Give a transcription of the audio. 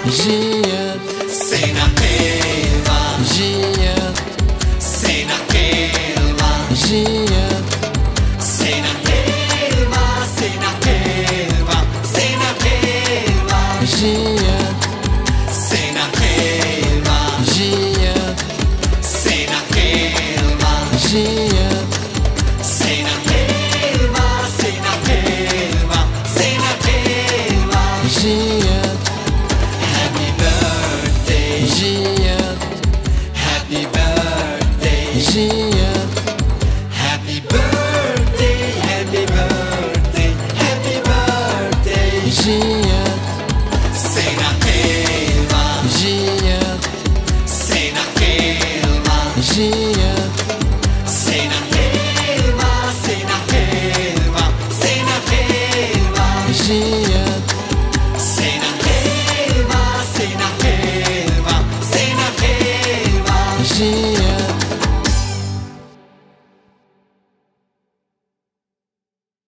Giat, Sena Kelva, Giat, Sena Kelva, Giat, Sena Kelva, Sena Kelva, Sena Kelva, Giat, Sena Kelva, Giat, Sena Kelva, Giat, Sena Kelva, Sena Kelva, Sena Kelva. Giat, Happy birthday, Giat, happy birthday, Giat, happy birthday, happy birthday, happy birthday. Giat, Sena Kelva, Giat, Sena Kelva, Giat, Sena Kelva, Sena Kelva, Sena Kelva, Giat, Sena Kelva, Sena Kelva, Sena Kelva. Giat.